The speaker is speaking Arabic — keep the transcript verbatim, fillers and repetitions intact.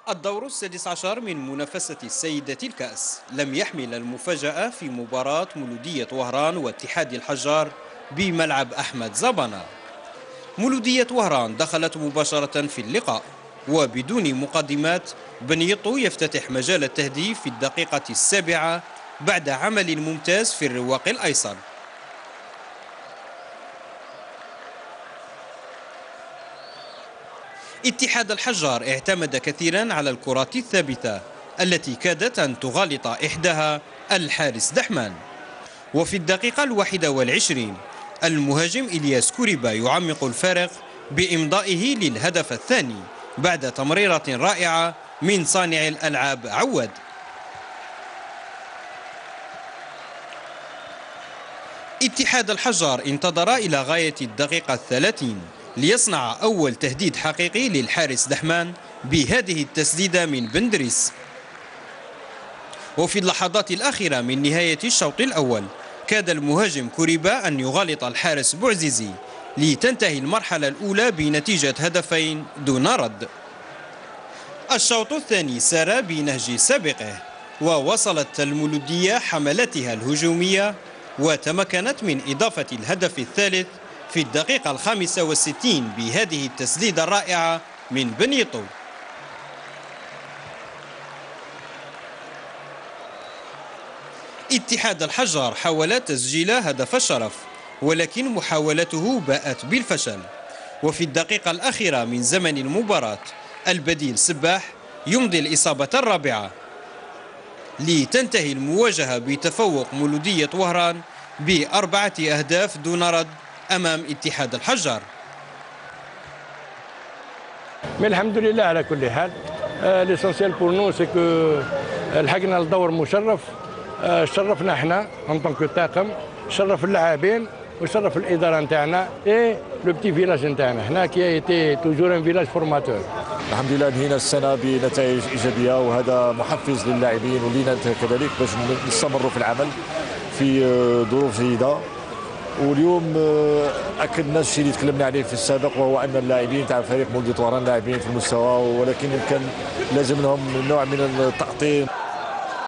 الدور السادس عشر من منافسة السيدة الكأس لم يحمل المفاجأة في مباراة مولودية وهران واتحاد الحجار بملعب أحمد زبانة. مولودية وهران دخلت مباشرة في اللقاء وبدون مقدمات. بنيطو يفتتح مجال التهديف في الدقيقة السابعة بعد عمل ممتاز في الرواق الأيسر. اتحاد الحجار اعتمد كثيرا على الكرات الثابتة التي كادت أن تغالط إحداها الحارس دحمان. وفي الدقيقة الواحدة والعشرين المهاجم إلياس كوريبا يعمق الفارق بإمضائه للهدف الثاني بعد تمريرة رائعة من صانع الألعاب عواد. اتحاد الحجار انتظر إلى غاية الدقيقة الثلاثين ليصنع أول تهديد حقيقي للحارس دحمان بهذه التسديدة من بندريس. وفي اللحظات الأخيرة من نهاية الشوط الأول كاد المهاجم كوريبا أن يغالط الحارس بوعزيزي لتنتهي المرحلة الأولى بنتيجة هدفين دون رد. الشوط الثاني سار بنهج سابقه ووصلت المولودية حملتها الهجومية وتمكنت من إضافة الهدف الثالث في الدقيقة الخامسة والستين بهذه التسديدة الرائعة من بنيطو. اتحاد الحجار حاول تسجيل هدف الشرف ولكن محاولته باءت بالفشل. وفي الدقيقة الأخيرة من زمن المباراة البديل سباح يمضي الإصابة الرابعة لتنتهي المواجهة بتفوق مولودية وهران بأربعة أهداف دون رد أمام اتحاد الحجار. الحمد لله على كل حال. ليسونسيال بور نو سي كو لحقنا لدور مشرف. شرفنا احنا ان طونك طاقم، شرف اللاعبين وشرف الاداره نتاعنا اي لو بتي فيلاج نتاعنا هنا كي ايتي توجور ان فيلاج فورماتور. الحمد لله انهينا السنه بنتائج ايجابيه وهذا محفز للاعبين ولينا كذلك باش نستمروا في العمل في ظروف جيده. واليوم اكدنا الشيء اللي تكلمنا عليه في السابق وهو ان اللاعبين تاع فريق مولودية وهران لاعبين في المستوى ولكن كان لازم لهم نوع من التعطيل.